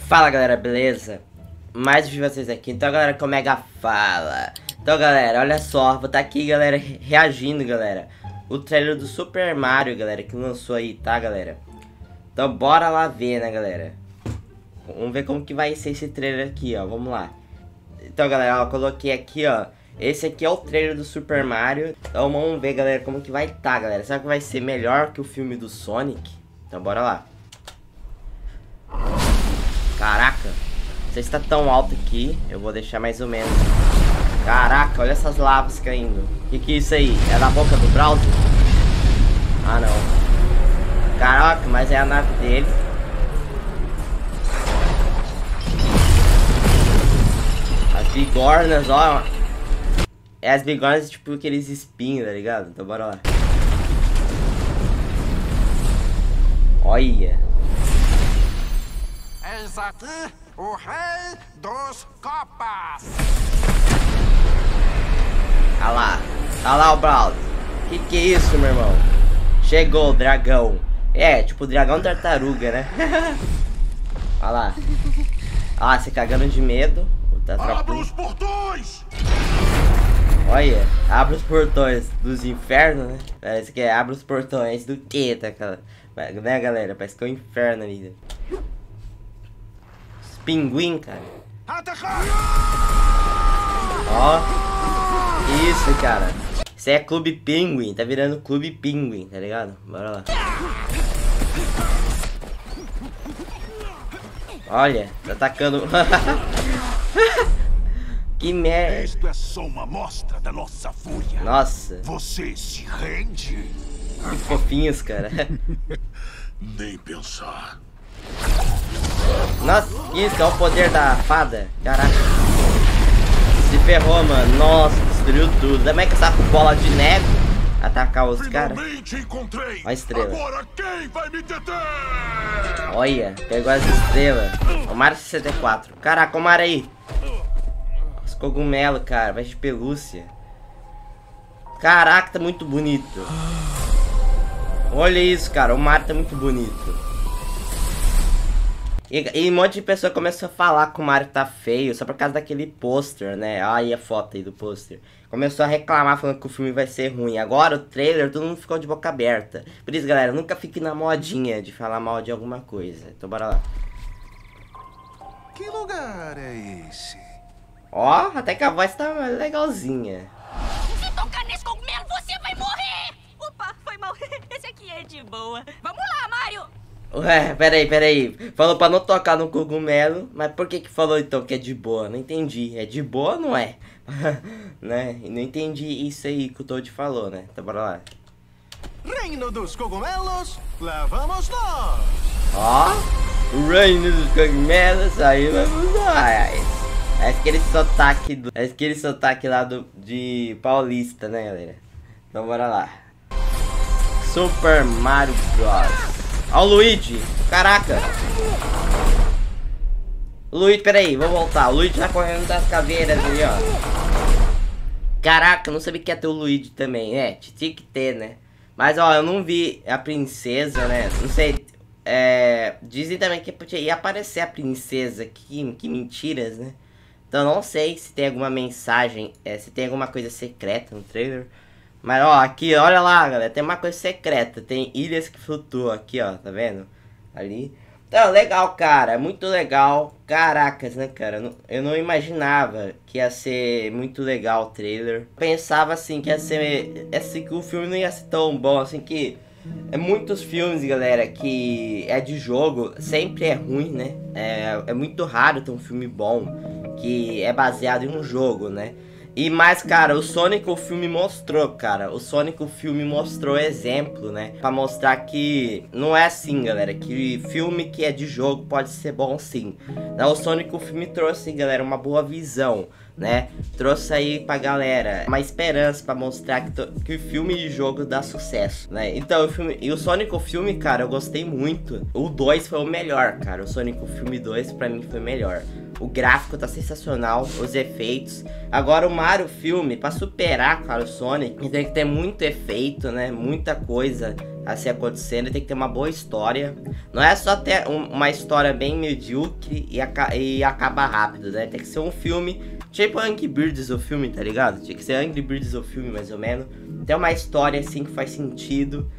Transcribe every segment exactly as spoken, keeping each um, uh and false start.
Fala galera, beleza? Mais um vídeo de vocês aqui. Então galera, que o Mega fala. Então galera, olha só, vou estar aqui galera, reagindo galera o trailer do Super Mario galera, que lançou aí, tá galera? Então bora lá ver, né galera? Vamos ver como que vai ser esse trailer aqui, ó, vamos lá. Então galera, ó, eu coloquei aqui, ó, esse aqui é o trailer do Super Mario. Então vamos ver galera, como que vai estar galera. Será que vai ser melhor que o filme do Sonic? Então bora lá. Caraca, não sei se tá tão alto aqui. Eu vou deixar mais ou menos. Caraca, olha essas lavas caindo. Que que é isso aí? É da boca do Bowser? Ah não. Caraca, mas é a nave dele. As bigornas, ó. É as bigornas tipo aqueles espinhos, tá ligado? Então bora lá. Olha. Eis aqui o rei dos copas. Olha lá, olha lá o Bowser. Que que é isso, meu irmão? Chegou o dragão. É, tipo o dragão tartaruga, né? Olha lá. Olha lá, se cagando de medo. Abra os portões! Olha, abre os portões dos infernos, né? Parece que é abre os portões do que, tá, cara? Né, galera? Parece que é o inferno ali. Os pinguim, cara. Atacar! Ó. Que isso, cara. Isso é Clube Pinguim. Tá virando Clube Pinguim, tá ligado? Bora lá. Olha, tá atacando. Que merda. Isto é só uma amostra da nossa fúria. Nossa. Você se rende? Que fofinhos, cara. Nem pensar. Nossa, isso é o poder da fada. Caraca. Se ferrou, mano. Nossa, destruiu tudo. Também que essa bola de neve atacar os caras. Olha a estrela. Agora quem vai me deter? Olha, pegou as estrelas. O Mario sessenta e quatro. Caraca, o Mario aí. Os cogumelos, cara. Vai de pelúcia. Caraca, tá muito bonito. Olha isso, cara. O Mario tá muito bonito. E, e um monte de pessoa começou a falar que o Mario tá feio só por causa daquele pôster, né? Olha aí a foto aí do pôster. Começou a reclamar falando que o filme vai ser ruim. Agora o trailer, todo mundo ficou de boca aberta. Por isso, galera, nunca fique na modinha de falar mal de alguma coisa. Então bora lá. Que lugar é esse? Ó, até que a voz tá legalzinha. Se tocar nesse cogumelo, você vai morrer! Opa, foi mal. Esse aqui é de boa. Vamos lá, Mario! Ué, peraí, peraí. Falou pra não tocar no cogumelo, mas por que que falou então que é de boa? Não entendi. É de boa ou não é? Né? Não entendi isso aí que o Toad falou, né? Então bora lá. Reino dos cogumelos, lá vamos nós! Ó, o reino dos cogumelos, aí vamos nós. É aquele sotaque, do, é aquele sotaque lá do, de paulista, né, galera? Então bora lá. Super Mario Bros. Ó o Luigi, caraca. Luigi, peraí, vou voltar. O Luigi tá correndo das caveiras ali, ó. Caraca, não sabia que ia ter o Luigi também. É, tinha que ter, né? Mas, ó, eu não vi a princesa, né? Não sei. É, dizem também que ia aparecer a princesa. Que, que mentiras, né? Então, não sei se tem alguma mensagem, é, se tem alguma coisa secreta no trailer. Mas, ó, aqui, olha lá, galera. Tem uma coisa secreta. Tem ilhas que flutuam aqui, ó. Tá vendo? Ali. Então, legal, cara. Muito legal. Caracas, né, cara? Eu não, eu não imaginava que ia ser muito legal o trailer. Pensava, assim, que ia ser... Assim, que o filme não ia ser tão bom. Assim, que... É muitos filmes, galera, que é de jogo. Sempre é ruim, né? É, é muito raro ter um filme bom que é baseado em um jogo, né? E mais, cara, o Sonic o filme mostrou, cara. O Sonic o filme mostrou exemplo, né? Pra mostrar que não é assim, galera. Que filme que é de jogo pode ser bom sim. Então, o Sonic o filme trouxe, galera, uma boa visão, né? Trouxe aí pra galera uma esperança pra mostrar que, que o filme de jogo dá sucesso, né? Então, o filme... E o Sonic o filme, cara, eu gostei muito. O dois foi o melhor, cara. O Sonic o filme dois pra mim foi o melhor. O gráfico tá sensacional, os efeitos. Agora o Mario filme, pra superar, cara, o Sonic, tem que ter muito efeito, né? Muita coisa assim acontecendo, tem que ter uma boa história. Não é só ter um, uma história bem medíocre e, aca e acabar rápido, né? Tem que ser um filme tipo Angry Birds o filme, tá ligado? Tinha que ser Angry Birds o filme, mais ou menos. Tem uma história assim que faz sentido.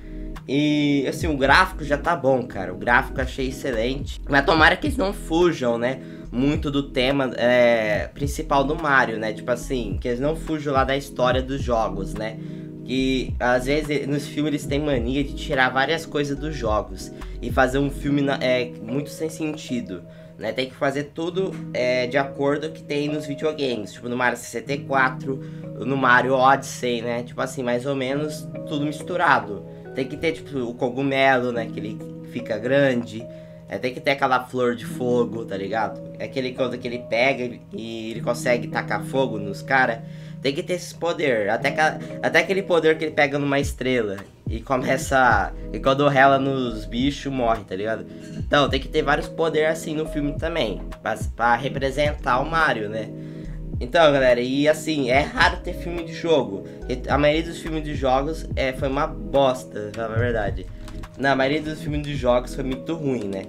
E assim, o gráfico já tá bom, cara. O gráfico eu achei excelente. Mas tomara que eles não fujam, né, muito do tema é, principal do Mario, né? Tipo assim, que eles não fujam lá da história dos jogos, né? Que às vezes nos filmes eles têm mania de tirar várias coisas dos jogos e fazer um filme é, muito sem sentido, né? Tem que fazer tudo é, de acordo com o que tem nos videogames, tipo no Mario sessenta e quatro, no Mario Odyssey, né? Tipo assim, mais ou menos tudo misturado. Tem que ter tipo o cogumelo, né? Que ele fica grande. É, tem que ter aquela flor de fogo, tá ligado? É aquele coisa que ele pega e ele consegue tacar fogo nos caras. Tem que ter esse poder. Até, que, até aquele poder que ele pega numa estrela e começa. E quando rela nos bichos, morre, tá ligado? Então tem que ter vários poderes assim no filme também. Pra, pra representar o Mario, né? Então, galera, e assim, é raro ter filme de jogo. A maioria dos filmes de jogos é, foi uma bosta, na verdade. Na maioria dos filmes de jogos foi muito ruim, né?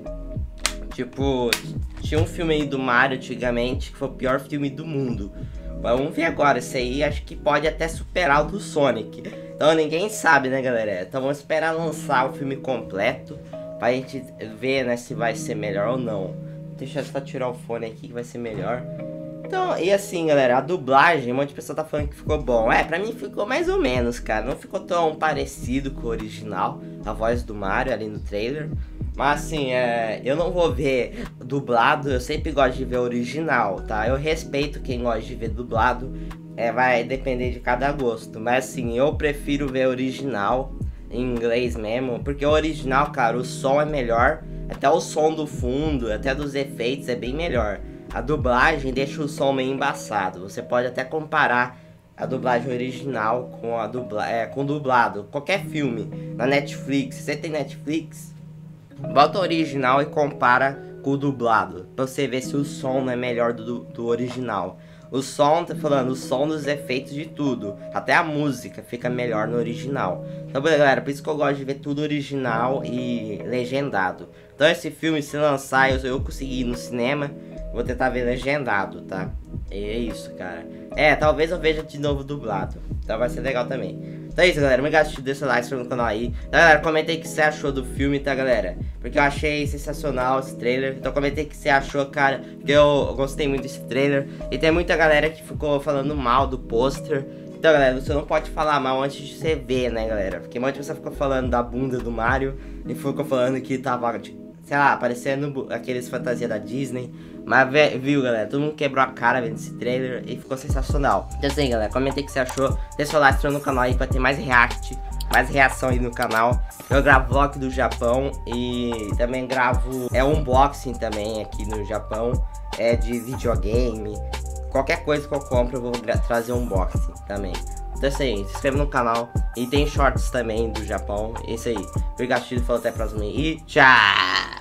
Tipo, tinha um filme aí do Mario antigamente que foi o pior filme do mundo. Mas vamos ver agora, esse aí acho que pode até superar o do Sonic. Então ninguém sabe, né, galera? Então vamos esperar lançar o filme completo pra gente ver, né, se vai ser melhor ou não. Deixa eu só tirar o fone aqui que vai ser melhor. Então, e assim, galera, a dublagem, um monte de pessoa tá falando que ficou bom. É, pra mim ficou mais ou menos, cara. Não ficou tão parecido com o original, a voz do Mario ali no trailer. Mas assim, é, eu não vou ver dublado, eu sempre gosto de ver original, tá? Eu respeito quem gosta de ver dublado, é, vai depender de cada gosto. Mas assim, eu prefiro ver original, em inglês mesmo, porque o original, cara, o som é melhor. Até o som do fundo, até dos efeitos é bem melhor. A dublagem deixa o som meio embaçado. Você pode até comparar a dublagem original com a dubla é, com dublado. Qualquer filme na Netflix, se você tem Netflix, bota o original e compara com o dublado, pra você ver se o som não é melhor do, do original. O som, tá falando, o som dos efeitos de tudo, até a música fica melhor no original. Então, galera, por isso que eu gosto de ver tudo original e legendado. Então esse filme, se lançar, eu, eu conseguir ir no cinema, vou tentar ver legendado, tá? E é isso, cara. É, talvez eu veja de novo dublado. Então vai ser legal também. Então é isso, galera. Obrigado por assistir, deixa o like, se inscreva no canal aí. Então, galera, comenta aí o que você achou do filme, tá, galera? Porque eu achei sensacional esse trailer. Então comenta aí o que você achou, cara. Porque eu gostei muito desse trailer. E tem muita galera que ficou falando mal do pôster. Então, galera, você não pode falar mal antes de você ver, né, galera? Porque muita pessoa ficou falando da bunda do Mario e ficou falando que tava, sei lá, parecendo aqueles fantasias da Disney. Mas, viu, galera, todo mundo quebrou a cara vendo esse trailer e ficou sensacional. Então assim, galera, comenta aí o que você achou. Deixa o like, se inscreva no canal aí pra ter mais react, mais reação aí no canal. Eu gravo vlog do Japão e também gravo é unboxing também aqui no Japão. É de videogame. Qualquer coisa que eu compro eu vou trazer um unboxing também. Então é isso aí, se inscreva no canal. E tem shorts também do Japão. É isso aí. Obrigado, falou, até a próxima e tchau!